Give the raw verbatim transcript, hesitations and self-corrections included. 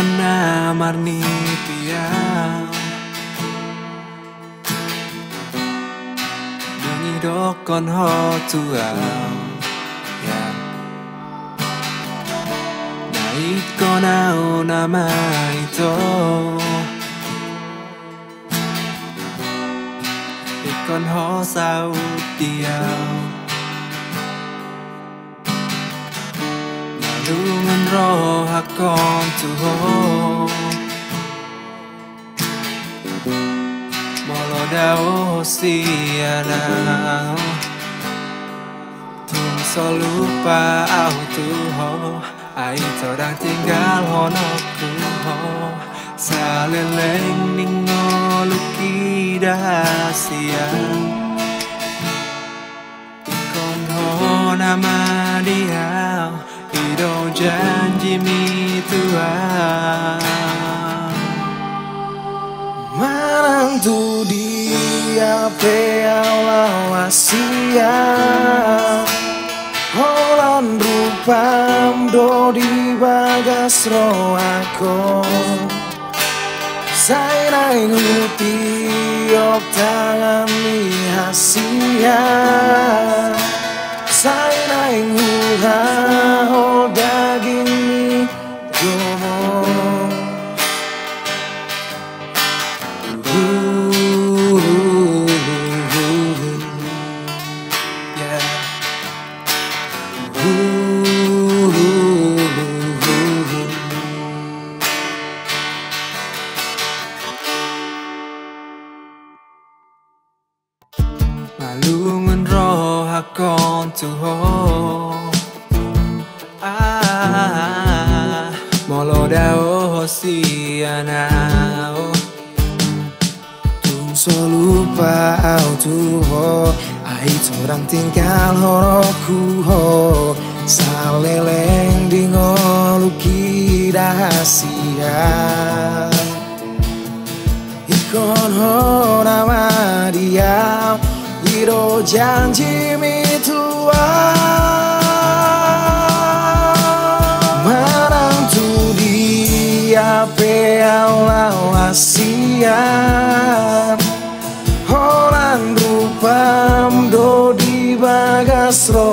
honna marni piang Dungi dokon ho tuau ya Nait konau nama itu Ikon ho sau tiau Nalungan roh hakon tuho Molo dao sianau Tung so lupa au tuho Ai torang tinggal hono kuho Saleleng ningo luki dahasian Ikon ho nama diau Ido janji mi tuang Marang tu dia peala wasia Holan rupam do di bagas roako Saya naing nguti ok tangan mi hasia Saya naing hura hol daging mi gomo Ngalungan roh hakon tuho Ah, molo dao sianau Tung so lupa au tuho Ai torang tinggal horoku ho Saleleng di ngoluki dahasia Ikon ho nama dia Iro janji mi tua Marang tu dia peala wasian Holan rupam do di bagas ro